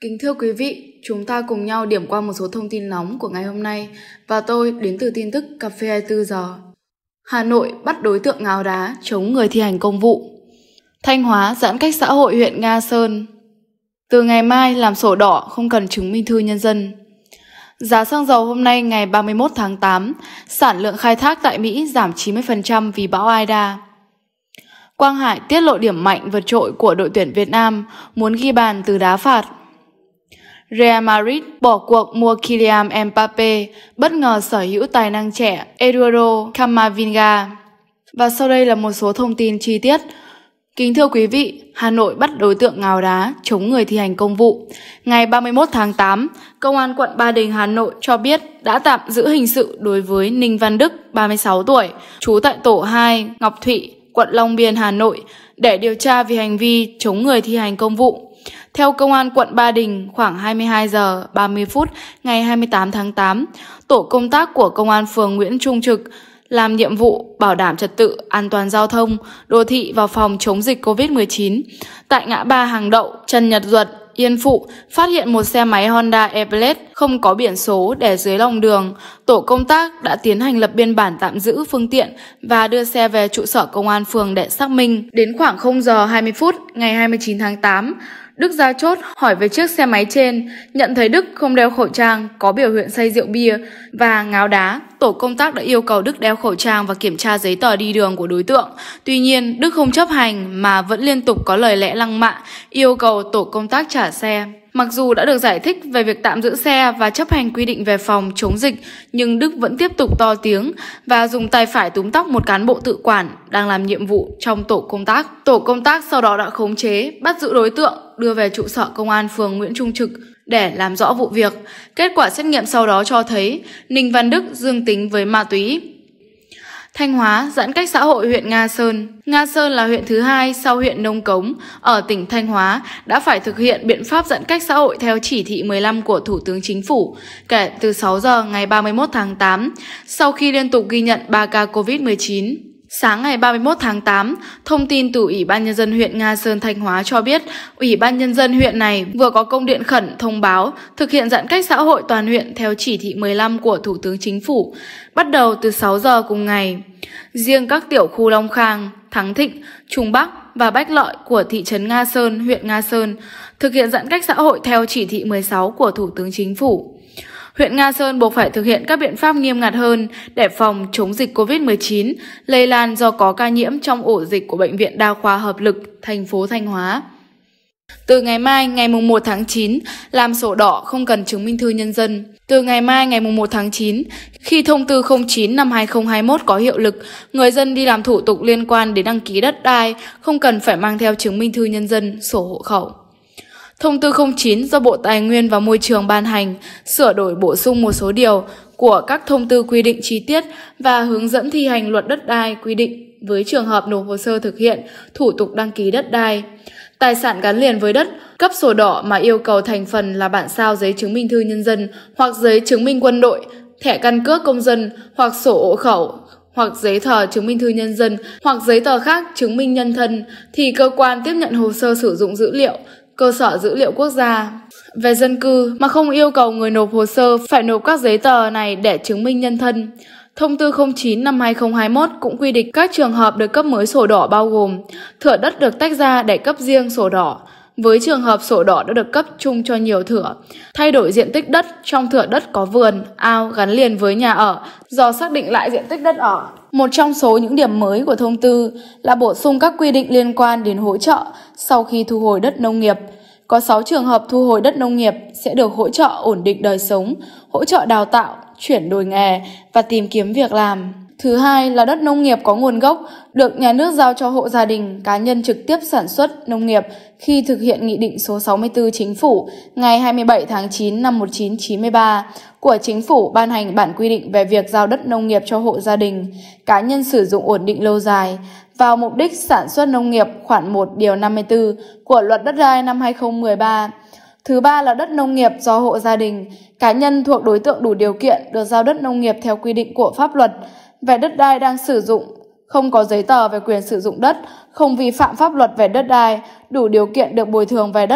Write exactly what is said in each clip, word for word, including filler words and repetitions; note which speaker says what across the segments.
Speaker 1: Kính thưa quý vị, chúng ta cùng nhau điểm qua một số thông tin nóng của ngày hôm nay và tôi đến từ tin tức Cà phê hai mươi tư giờ. Hà Nội bắt đối tượng ngáo đá chống người thi hành công vụ. Thanh Hóa giãn cách xã hội huyện Nga Sơn. Từ ngày mai làm sổ đỏ không cần chứng minh thư nhân dân. Giá xăng dầu hôm nay ngày ba mươi mốt tháng tám, sản lượng khai thác tại Mỹ giảm chín mươi phần trăm vì bão Ida. Quang Hải tiết lộ điểm mạnh vượt trội của đội tuyển Việt Nam, muốn ghi bàn từ đá phạt. Real Madrid bỏ cuộc mua Kylian Mbappe, bất ngờ sở hữu tài năng trẻ Eduardo Camavinga. Và sau đây là một số thông tin chi tiết. Kính thưa quý vị, Hà Nội bắt đối tượng ngáo đá chống người thi hành công vụ. Ngày ba mươi mốt tháng tám, Công an quận Ba Đình, Hà Nội cho biết đã tạm giữ hình sự đối với Ninh Văn Đức, ba mươi sáu tuổi, trú tại tổ hai, Ngọc Thụy, quận Long Biên, Hà Nội, để điều tra về hành vi chống người thi hành công vụ. Theo Công an quận Ba Đình, khoảng hai mươi hai giờ ba mươi phút ngày hai mươi tám tháng tám, tổ công tác của Công an phường Nguyễn Trung Trực làm nhiệm vụ bảo đảm trật tự an toàn giao thông đô thị và phòng chống dịch covid mười chín. Tại ngã ba Hàng Đậu, Trần Nhật Duật, Yên Phụ, phát hiện một xe máy Honda Airblade không có biển số để dưới lòng đường. Tổ công tác đã tiến hành lập biên bản tạm giữ phương tiện và đưa xe về trụ sở công an phường để xác minh. Đến khoảng không giờ hai mươi phút ngày hai mươi chín tháng tám, Đức ra chốt hỏi về chiếc xe máy trên, nhận thấy Đức không đeo khẩu trang, có biểu hiện say rượu bia và ngáo đá. Tổ công tác đã yêu cầu Đức đeo khẩu trang và kiểm tra giấy tờ đi đường của đối tượng. Tuy nhiên, Đức không chấp hành mà vẫn liên tục có lời lẽ lăng mạ, yêu cầu tổ công tác trả xe. Mặc dù đã được giải thích về việc tạm giữ xe và chấp hành quy định về phòng chống dịch, nhưng Đức vẫn tiếp tục to tiếng và dùng tay phải túm tóc một cán bộ tự quản đang làm nhiệm vụ trong tổ công tác. Tổ công tác sau đó đã khống chế, bắt giữ đối tượng, đưa về trụ sở công an phường Nguyễn Trung Trực để làm rõ vụ việc. Kết quả xét nghiệm sau đó cho thấy Ninh Văn Đức dương tính với ma túy. Thanh Hóa giãn cách xã hội huyện Nga Sơn. Nga Sơn là huyện thứ hai sau huyện Nông Cống ở tỉnh Thanh Hóa đã phải thực hiện biện pháp giãn cách xã hội theo chỉ thị mười lăm của Thủ tướng Chính phủ kể từ sáu giờ ngày ba mươi mốt tháng tám, sau khi liên tục ghi nhận ba ca covid mười chín. Sáng ngày ba mươi mốt tháng tám, thông tin từ Ủy ban Nhân dân huyện Nga Sơn, Thanh Hóa cho biết Ủy ban Nhân dân huyện này vừa có công điện khẩn thông báo thực hiện giãn cách xã hội toàn huyện theo chỉ thị mười lăm của Thủ tướng Chính phủ, bắt đầu từ sáu giờ cùng ngày. Riêng các tiểu khu Long Khang, Thắng Thịnh, Trung Bắc và Bách Lợi của thị trấn Nga Sơn, huyện Nga Sơn thực hiện giãn cách xã hội theo chỉ thị mười sáu của Thủ tướng Chính phủ. Huyện Nga Sơn buộc phải thực hiện các biện pháp nghiêm ngặt hơn để phòng chống dịch covid mười chín lây lan do có ca nhiễm trong ổ dịch của Bệnh viện Đa khoa Hợp lực, thành phố Thanh Hóa. Từ ngày mai ngày mùng một tháng chín, làm sổ đỏ không cần chứng minh thư nhân dân. Từ ngày mai ngày mùng một tháng chín, khi thông tư không chín năm hai nghìn không trăm hai mươi mốt có hiệu lực, người dân đi làm thủ tục liên quan đến đăng ký đất đai không cần phải mang theo chứng minh thư nhân dân, sổ hộ khẩu. Thông tư không chín do Bộ Tài nguyên và Môi trường ban hành, sửa đổi bổ sung một số điều của các thông tư quy định chi tiết và hướng dẫn thi hành luật đất đai quy định với trường hợp nộp hồ sơ thực hiện thủ tục đăng ký đất đai. Tài sản gắn liền với đất, cấp sổ đỏ mà yêu cầu thành phần là bản sao giấy chứng minh thư nhân dân hoặc giấy chứng minh quân đội, thẻ căn cước công dân hoặc sổ hộ khẩu, hoặc giấy tờ chứng minh thư nhân dân hoặc giấy tờ khác chứng minh nhân thân thì cơ quan tiếp nhận hồ sơ sử dụng dữ liệu, cơ sở dữ liệu quốc gia về dân cư mà không yêu cầu người nộp hồ sơ phải nộp các giấy tờ này để chứng minh nhân thân. Thông tư không chín năm hai nghìn không trăm hai mươi mốt cũng quy định các trường hợp được cấp mới sổ đỏ bao gồm thửa đất được tách ra để cấp riêng sổ đỏ, với trường hợp sổ đỏ đã được cấp chung cho nhiều thửa, thay đổi diện tích đất trong thửa đất có vườn, ao gắn liền với nhà ở do xác định lại diện tích đất ở. Một trong số những điểm mới của thông tư là bổ sung các quy định liên quan đến hỗ trợ sau khi thu hồi đất nông nghiệp. Có sáu trường hợp thu hồi đất nông nghiệp sẽ được hỗ trợ ổn định đời sống, hỗ trợ đào tạo, chuyển đổi nghề và tìm kiếm việc làm. Thứ hai là đất nông nghiệp có nguồn gốc được nhà nước giao cho hộ gia đình, cá nhân trực tiếp sản xuất nông nghiệp khi thực hiện Nghị định số sáu mươi tư Chính phủ ngày hai mươi bảy tháng chín năm một nghìn chín trăm chín mươi ba của Chính phủ ban hành bản quy định về việc giao đất nông nghiệp cho hộ gia đình, cá nhân sử dụng ổn định lâu dài vào mục đích sản xuất nông nghiệp khoản một điều năm mươi tư của Luật Đất đai năm hai nghìn không trăm mười ba. Thứ ba là đất nông nghiệp do hộ gia đình, cá nhân thuộc đối tượng đủ điều kiện được giao đất nông nghiệp theo quy định của pháp luật về đất đai đang sử dụng, không có giấy tờ về quyền sử dụng đất, không vi phạm pháp luật về đất đai, đủ điều kiện được bồi thường về đất,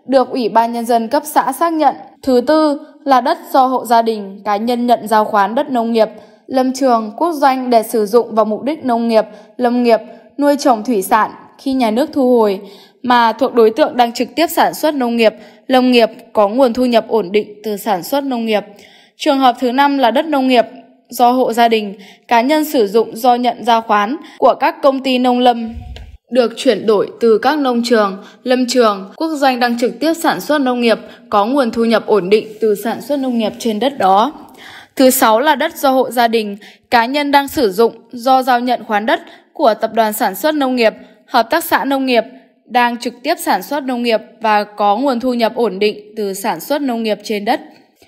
Speaker 1: được Ủy ban Nhân dân cấp xã xác nhận. Thứ tư là đất do hộ gia đình, cá nhân nhận giao khoán đất nông nghiệp, lâm trường, quốc doanh để sử dụng vào mục đích nông nghiệp, lâm nghiệp, nuôi trồng thủy sản khi nhà nước thu hồi, mà thuộc đối tượng đang trực tiếp sản xuất nông nghiệp, lâm nghiệp có nguồn thu nhập ổn định từ sản xuất nông nghiệp. Trường hợp thứ năm là đất nông nghiệp do hộ gia đình, cá nhân sử dụng do nhận giao khoán của các công ty nông lâm, được chuyển đổi từ các nông trường, lâm trường, quốc doanh đang trực tiếp sản xuất nông nghiệp, có nguồn thu nhập ổn định từ sản xuất nông nghiệp trên đất đó. Thứ sáu là đất do hộ gia đình, cá nhân đang sử dụng do giao nhận khoán đất của tập đoàn sản xuất nông nghiệp, hợp tác xã nông nghiệp, đang trực tiếp sản xuất nông nghiệp và có nguồn thu nhập ổn định từ sản xuất nông nghiệp trên đất.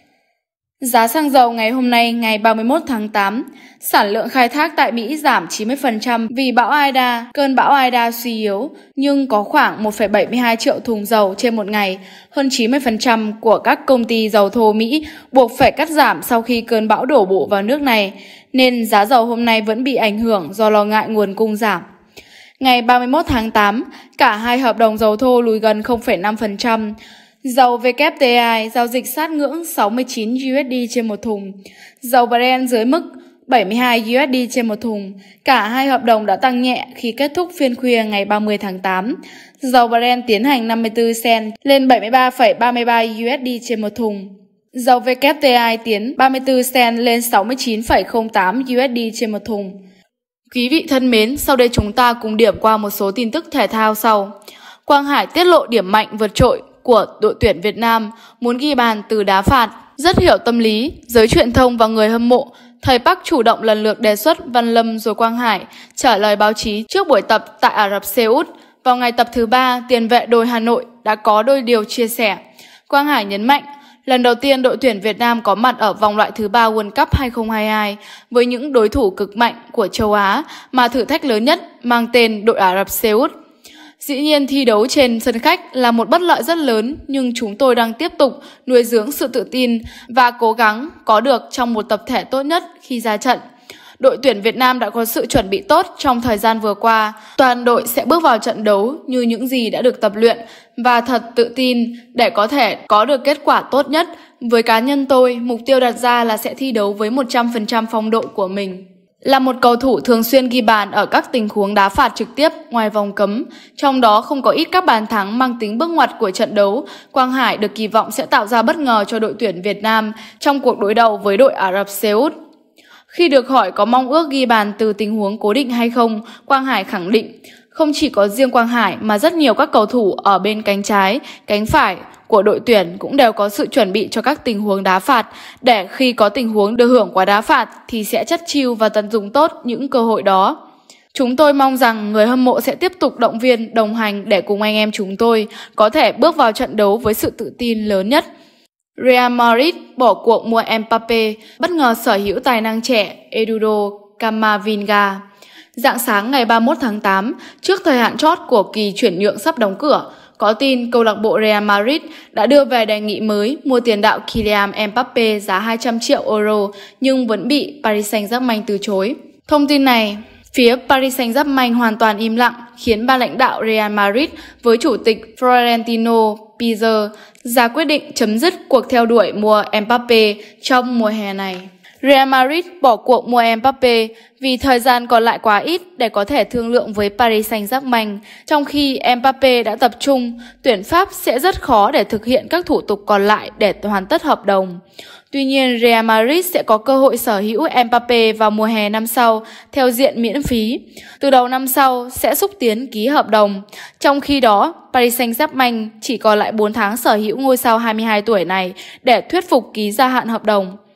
Speaker 1: Giá xăng dầu ngày hôm nay ngày ba mươi mốt tháng tám, sản lượng khai thác tại Mỹ giảm chín mươi phần trăm vì bão Ida. Cơn bão Ida suy yếu, nhưng có khoảng một phẩy bảy mươi hai triệu thùng dầu trên một ngày. Hơn chín mươi phần trăm của các công ty dầu thô Mỹ buộc phải cắt giảm sau khi cơn bão đổ bộ vào nước này, nên giá dầu hôm nay vẫn bị ảnh hưởng do lo ngại nguồn cung giảm. Ngày ba mươi mốt tháng tám, cả hai hợp đồng dầu thô lùi gần không phẩy năm phần trăm. Dầu W T I giao dịch sát ngưỡng sáu mươi chín đô la trên một thùng. Dầu Brent dưới mức bảy mươi hai đô la trên một thùng. Cả hai hợp đồng đã tăng nhẹ khi kết thúc phiên khuya ngày ba mươi tháng tám. Dầu Brent tiến hành năm mươi tư cent lên bảy mươi ba phẩy ba mươi ba đô la trên một thùng. Dầu W T I tiến ba mươi tư cent lên sáu mươi chín phẩy không tám đô la trên một thùng. Quý vị thân mến, sau đây chúng ta cùng điểm qua một số tin tức thể thao sau. Quang Hải tiết lộ điểm mạnh vượt trội của đội tuyển Việt Nam, muốn ghi bàn từ đá phạt. Rất hiểu tâm lý, giới truyền thông và người hâm mộ, thầy Park chủ động lần lượt đề xuất Văn Lâm rồi Quang Hải trả lời báo chí trước buổi tập tại Ả Rập Xê Út. Vào ngày tập thứ ba, tiền vệ đôi Hà Nội đã có đôi điều chia sẻ. Quang Hải nhấn mạnh, lần đầu tiên đội tuyển Việt Nam có mặt ở vòng loại thứ ba World Cup hai không hai hai với những đối thủ cực mạnh của châu Á, mà thử thách lớn nhất mang tên đội Ả Rập Xê Út. Dĩ nhiên thi đấu trên sân khách là một bất lợi rất lớn, nhưng chúng tôi đang tiếp tục nuôi dưỡng sự tự tin và cố gắng có được trong một tập thể tốt nhất khi ra trận. Đội tuyển Việt Nam đã có sự chuẩn bị tốt trong thời gian vừa qua. Toàn đội sẽ bước vào trận đấu như những gì đã được tập luyện và thật tự tin để có thể có được kết quả tốt nhất. Với cá nhân tôi, mục tiêu đặt ra là sẽ thi đấu với một trăm phần trăm phong độ của mình. Là một cầu thủ thường xuyên ghi bàn ở các tình huống đá phạt trực tiếp ngoài vòng cấm, trong đó không có ít các bàn thắng mang tính bước ngoặt của trận đấu, Quang Hải được kỳ vọng sẽ tạo ra bất ngờ cho đội tuyển Việt Nam trong cuộc đối đầu với đội Ả Rập Xê Út. Khi được hỏi có mong ước ghi bàn từ tình huống cố định hay không, Quang Hải khẳng định không chỉ có riêng Quang Hải mà rất nhiều các cầu thủ ở bên cánh trái, cánh phải của đội tuyển cũng đều có sự chuẩn bị cho các tình huống đá phạt, để khi có tình huống được hưởng quả đá phạt thì sẽ chất chiêu và tận dụng tốt những cơ hội đó. Chúng tôi mong rằng người hâm mộ sẽ tiếp tục động viên, đồng hành để cùng anh em chúng tôi có thể bước vào trận đấu với sự tự tin lớn nhất. Real Madrid bỏ cuộc mua Mbappé, bất ngờ sở hữu tài năng trẻ Eduardo Camavinga. Rạng sáng ngày ba mươi mốt tháng tám, trước thời hạn chót của kỳ chuyển nhượng sắp đóng cửa, có tin câu lạc bộ Real Madrid đã đưa về đề nghị mới mua tiền đạo Kylian Mbappé giá hai trăm triệu euro nhưng vẫn bị Paris Saint-Germain từ chối. Thông tin này, phía Paris Saint-Germain hoàn toàn im lặng, khiến ban lãnh đạo Real Madrid với chủ tịch Florentino Perez ra quyết định chấm dứt cuộc theo đuổi mua Mbappé trong mùa hè này. Real Madrid bỏ cuộc mua Mbappé vì thời gian còn lại quá ít để có thể thương lượng với Paris Saint-Germain. Trong khi Mbappé đã tập trung, tuyển Pháp sẽ rất khó để thực hiện các thủ tục còn lại để hoàn tất hợp đồng. Tuy nhiên, Real Madrid sẽ có cơ hội sở hữu Mbappé vào mùa hè năm sau theo diện miễn phí. Từ đầu năm sau sẽ xúc tiến ký hợp đồng. Trong khi đó, Paris Saint-Germain chỉ còn lại bốn tháng sở hữu ngôi sao hai mươi hai tuổi này để thuyết phục ký gia hạn hợp đồng.